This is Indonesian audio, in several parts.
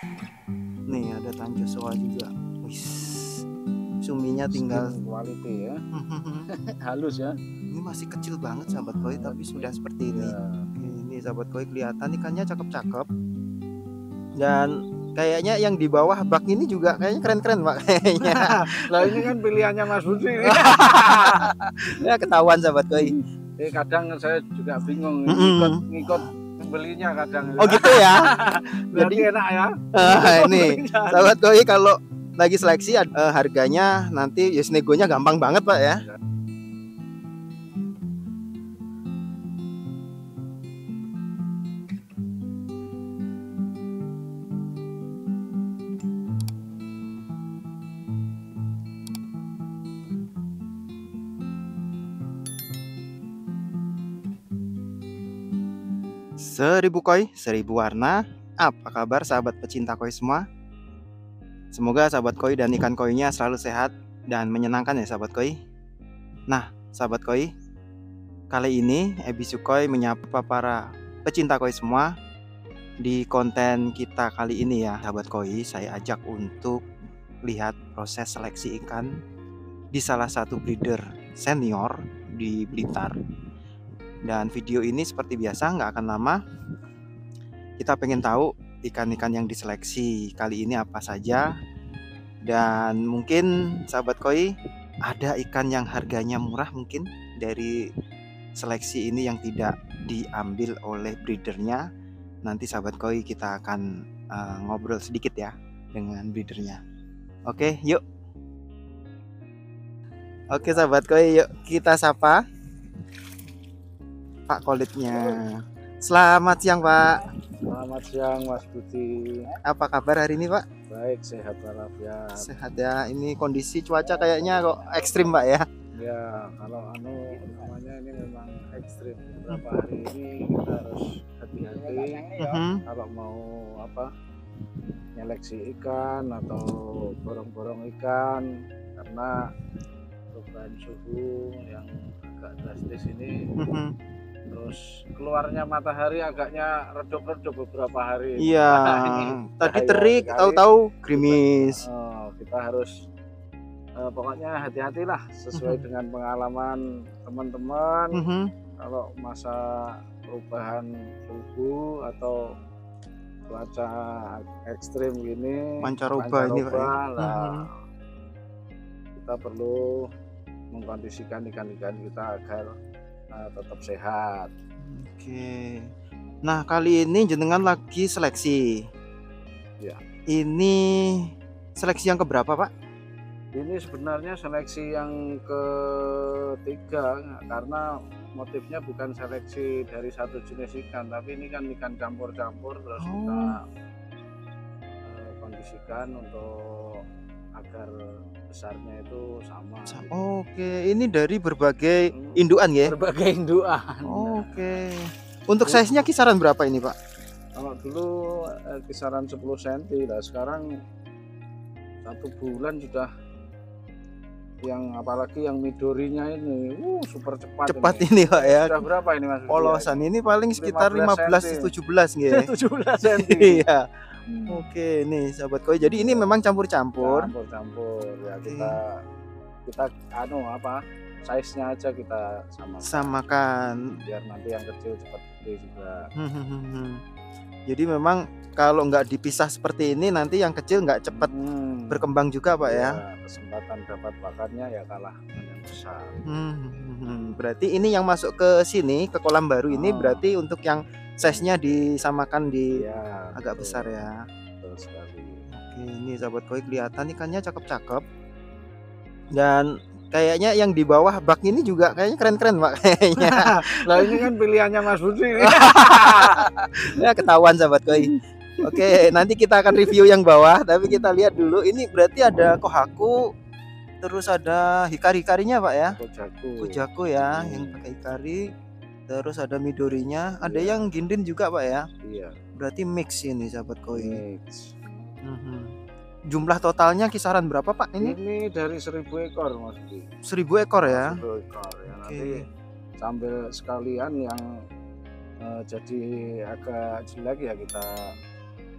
Nih ada Tanjosoa juga. Wis, suminya tinggal quality ya. Halus ya. Ini masih kecil banget sahabat koi, tapi sudah seperti ini. Oke, ini sahabat koi kelihatan ikannya cakep-cakep. Dan kayaknya yang di bawah bak ini juga kayaknya keren-keren Pak kayaknya. Lah ini kan pilihannya Mas Budi. Ya ketahuan sahabat koi. Kadang saya juga bingung ngikut belinya kadang. Oh gitu ya. Jadi enak ya. Ini sahabat koi kalau lagi seleksi harganya nanti yes negonya gampang banget Pak ya. Seribu koi, seribu warna. Apa kabar sahabat pecinta koi semua? Semoga sahabat koi dan ikan koinya selalu sehat dan menyenangkan ya sahabat koi. Nah, sahabat koi, kali ini Ebi Sukhoi menyapa para pecinta koi semua di konten kita kali ini ya. Sahabat koi, saya ajak untuk lihat proses seleksi ikan di salah satu breeder senior di Blitar. Dan video ini seperti biasa nggak akan lama. Kita pengen tahu ikan-ikan yang diseleksi kali ini apa saja. Dan mungkin sahabat koi ada ikan yang harganya murah mungkin dari seleksi ini yang tidak diambil oleh breedernya. Nanti sahabat koi kita akan ngobrol sedikit ya dengan breedernya. Oke, yuk. Oke sahabat koi, yuk kita sapa Pak Kolitnya. Selamat siang Pak. Selamat siang Mas Budi. Apa kabar hari ini Pak? Baik, sehat walafiat. Sehat ya. Ini kondisi cuaca kayaknya kok ekstrim Pak ya? Ya, kalau namanya ini memang ekstrim. Beberapa hari ini kita harus hati-hati kalau mau nyeleksi ikan atau borong-borong ikan, karena perubahan suhu yang agak drastis ini. Terus keluarnya matahari agaknya redup-redup beberapa hari. Iya. Tadi terik, tahu-tahu gerimis. Kita harus pokoknya hati-hatilah sesuai dengan pengalaman teman-teman. Kalau masa perubahan suhu atau cuaca ekstrim gini, pancaroba ini Pak ya? Kita perlu mengkondisikan ikan-ikan kita agar tetap sehat. Oke. Nah kali ini jenengan lagi seleksi. Ya. Ini seleksi yang keberapa Pak? Ini sebenarnya seleksi yang ketiga, karena motifnya bukan seleksi dari satu jenis ikan, tapi ini kan ikan campur-campur, terus kita kondisikan untuk agar besarnya itu sama. Oke, ini dari berbagai indukan ya? Berbagai indukan. Oke. Untuk size-nya kisaran berapa ini Pak? Kalau dulu kisaran 10 cm, nah sekarang 1 bulan sudah, yang apalagi yang midorinya ini super cepat ini Pak ya. Sudah berapa ini Mas? Polosan ini paling sekitar 15-17 gitu. 17 cm. Iya. Oke, nih sahabat koi. Jadi ini memang campur-campur. Campur-campur ya. Kita size-nya aja kita samakan biar nanti yang kecil cepat gede juga. Jadi memang kalau nggak dipisah seperti ini nanti yang kecil nggak cepat berkembang juga Pak ya. Kesempatan dapat pakannya ya kalah dengan yang besar. Berarti ini yang masuk ke sini, ke kolam baru ini berarti untuk yang size-nya disamakan di agak besar ya. Betul sekali. Oke, ini sahabat koi kelihatan ikannya cakep-cakep. Dan kayaknya yang di bawah bak ini juga kayaknya keren-keren Pak kayaknya. Lah ini kan pilihannya Mas Budi. Ya ketahuan sahabat koi. Oke, nanti kita akan review yang bawah, tapi kita lihat dulu ini berarti ada kohaku, terus ada hikari-hikarinya Pak ya. Kujaku ya, yang pakai hikari. Terus ada midorinya, ada yang gindin juga Pak ya. Iya. Berarti mix ini sahabat koi. Mix. Jumlah totalnya kisaran berapa Pak ini? Ini dari 1000 ekor Mas. 1000 ekor ya. 1000 ekor ya. Nanti sambil sekalian yang jadi agak jelek ya kita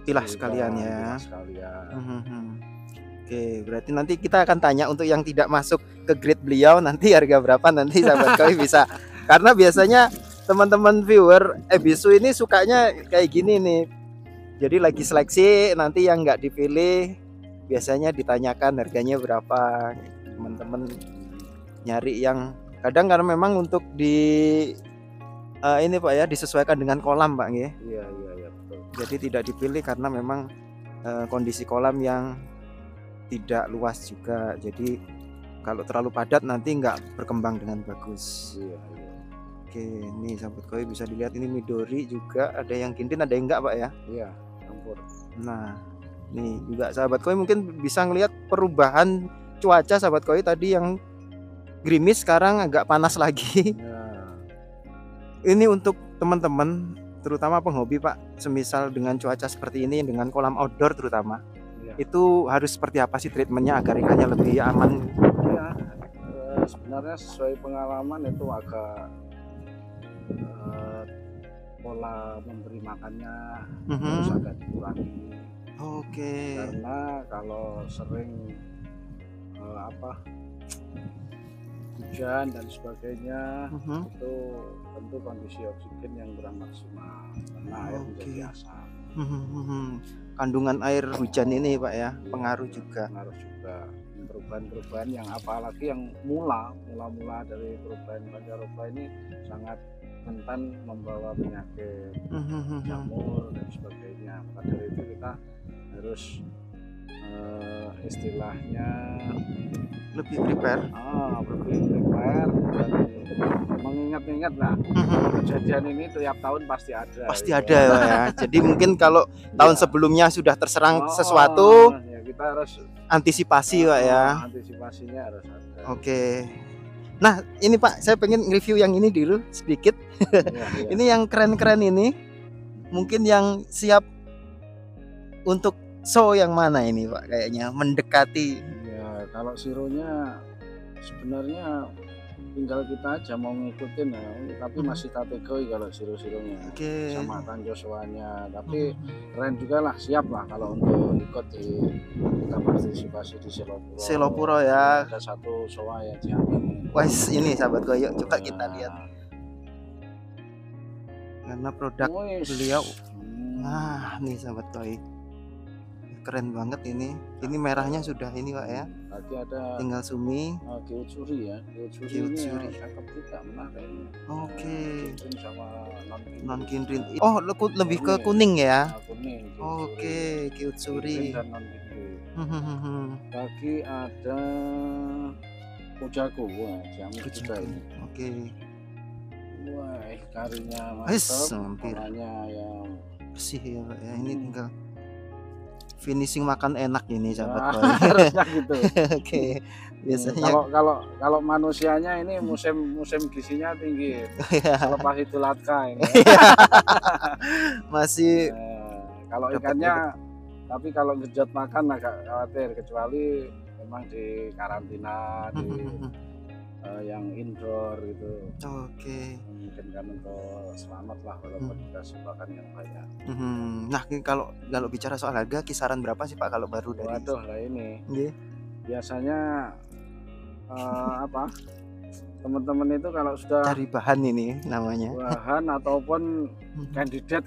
pilah sekalian ya. Pilah sekalian. Oke, berarti nanti kita akan tanya untuk yang tidak masuk ke grid beliau nanti harga berapa nanti sahabat koi bisa. Karena biasanya teman-teman viewer Ebisu ini sukanya kayak gini nih. Jadi lagi seleksi nanti yang nggak dipilih biasanya ditanyakan harganya berapa. Teman-teman nyari yang kadang karena memang untuk di ini Pak ya disesuaikan dengan kolam Pak nggih. Iya betul. Jadi tidak dipilih karena memang kondisi kolam yang tidak luas juga. Jadi kalau terlalu padat nanti nggak berkembang dengan bagus. Iya. Oke, ini sahabat koi bisa dilihat ini Midori juga ada yang kintin ada yang enggak Pak ya. Iya, campur. Nah, nih juga sahabat koi mungkin bisa ngelihat perubahan cuaca sahabat koi tadi yang gerimis sekarang agak panas lagi. Ya. Ini untuk teman-teman terutama penghobi Pak, semisal dengan cuaca seperti ini dengan kolam outdoor terutama. Ya. Itu harus seperti apa sih treatmentnya agar ikannya lebih aman? Ya, sebenarnya sesuai pengalaman itu agak pola memberi makannya harus agak dikurangi. Oke. Karena kalau sering hujan dan sebagainya itu tentu kondisi oksigen yang kurang maksimal karena air menjadi asam. Kandungan air hujan ini Pak ya pengaruh juga. Pengaruh juga perubahan-perubahan yang apalagi yang mula dari perubahan pancaroba ini sangat rentan membawa penyakit jamur dan sebagainya. Maka dari itu kita harus istilahnya lebih prepare dan mengingat-ingat lah kejadian ini tiap tahun pasti ada ya. Jadi mungkin kalau tahun sebelumnya sudah terserang sesuatu ya kita harus antisipasi Pak ya. Antisipasinya harus ada. Oke. Nah ini Pak saya pengen review yang ini dulu sedikit. Ini yang keren-keren ini mungkin yang siap untuk show yang mana ini Pak kayaknya mendekati. Ya kalau sironya sebenarnya tinggal kita aja mau ngikutin ya, tapi masih kategori kalau siro-sironya sama tanjosoanya, tapi keren juga lah, siap lah kalau untuk ikut di kita partisipasi di Selopuro ya. Ada satu soa yang diambil. Wes ini sahabat gue, yuk coba kita lihat karena produk beliau. Nah nih sahabat koi keren banget ini merahnya sudah ini Pak ya. Tadi ada tinggal sumi Kyutsuri ya. Kyutsuri ini cakep juga menarik. Oke. Sama non kinrin. Oh lebih ke kuning ya. Kuning. Oke Kyutsuri dan non kinrin. Lagi ada Kujaku, wah jamu juga ini. Oke. Wah karinya mantap. Warnanya yang bersih ya Pak ya. Ini tinggal finishing makan enak ini sahabat koi. Harusnya gitu. Oke. Biasanya kalau manusianya ini musim gizinya tinggi. Kalau pas itu latka ini. Masih kalau ikannya tapi kalau ngejot makan agak khawatir kecuali memang di karantina di yang indoor gitu. Oke. Mungkin kan untuk selamat lah walaupun dikasih makan yang banyak. Nah kalau bicara soal harga kisaran berapa sih Pak kalau baru dari? Waduh lah ini. Biasanya teman-teman itu kalau sudah cari bahan ini namanya. Bahan ataupun kandidat.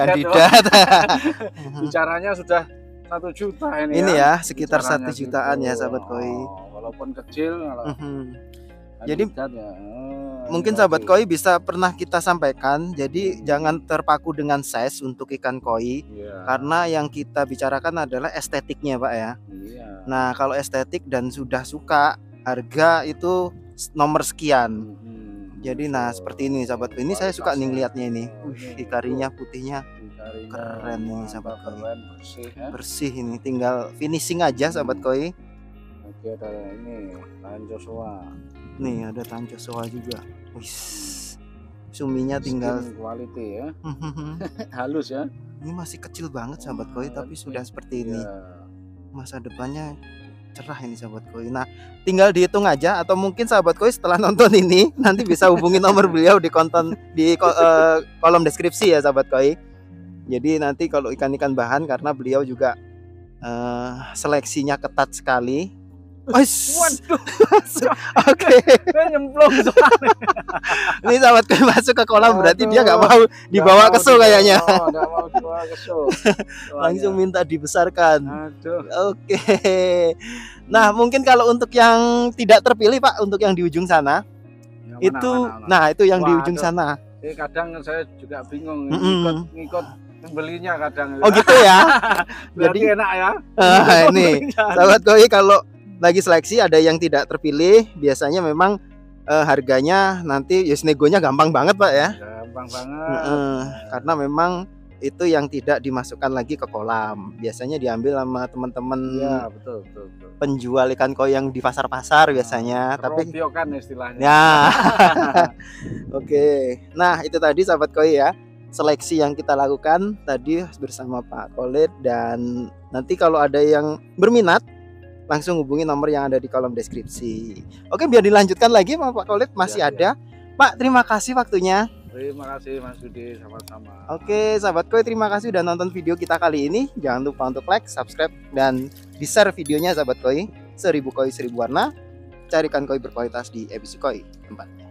Bicaranya sudah 1 juta ini. Ini ya sekitar 1 jutaan gitu. Ya sahabat koi. Walaupun kecil kalau jadi mungkin sahabat koi bisa pernah kita sampaikan. Jadi jangan terpaku dengan size untuk ikan koi. Karena yang kita bicarakan adalah estetiknya Pak ya. Nah kalau estetik dan sudah suka harga itu nomor sekian. Jadi nah seperti ini sahabat koi. Ini saya suka nih ngeliatnya ini. Ikarinya putihnya keren nih sahabat koi. Bersih ini tinggal finishing aja sahabat koi. Oke ada ini tanjosoa. Nih ada tanjosoa juga. Wis. Suminya tinggal quality ya. Halus ya. Ini masih kecil banget sahabat koi tapi sudah seperti ini. Masa depannya cerah ini sahabat koi. Nah, tinggal dihitung aja atau mungkin sahabat koi setelah nonton ini nanti bisa hubungi nomor beliau di kolom deskripsi ya sahabat koi. Jadi nanti kalau ikan-ikan bahan, karena beliau juga seleksinya ketat sekali. Waduh. Oke. Nyemplung soalnya. Ini sahabat koi masuk ke kolam, berarti dia nggak mau dibawa ke show kayaknya. Nggak mau dibawa ke show. Langsung minta dibesarkan. Aduh. Oke. Nah, mungkin kalau untuk yang tidak terpilih Pak, untuk yang di ujung sana, nah itu yang di ujung sana. Kadang saya juga bingung ngikut pembelinya kadang. Oh gitu ya. Jadi enak ya. Ini sahabat koi, kalau lagi seleksi ada yang tidak terpilih, biasanya memang harganya nanti negonya gampang banget Pak ya. Gampang banget. Karena memang itu yang tidak dimasukkan lagi ke kolam. Biasanya diambil sama teman-teman. Ya, betul. Penjual ikan koi yang di pasar-pasar biasanya. Tapi kan istilahnya. Ya. Oke. Nah, itu tadi sahabat koi ya, seleksi yang kita lakukan tadi bersama Pak Khalid. Dan nanti kalau ada yang berminat, langsung hubungi nomor yang ada di kolom deskripsi. Oke, biar dilanjutkan lagi sama Pak Khalid, masih ada. Pak, terima kasih waktunya. Terima kasih Mas Budi, sama-sama. Oke, sahabat koi, terima kasih udah nonton video kita kali ini. Jangan lupa untuk like, subscribe, dan di-share videonya sahabat koi. 1000 koi 1000 warna. Carikan koi berkualitas di ABC Koi tempatnya.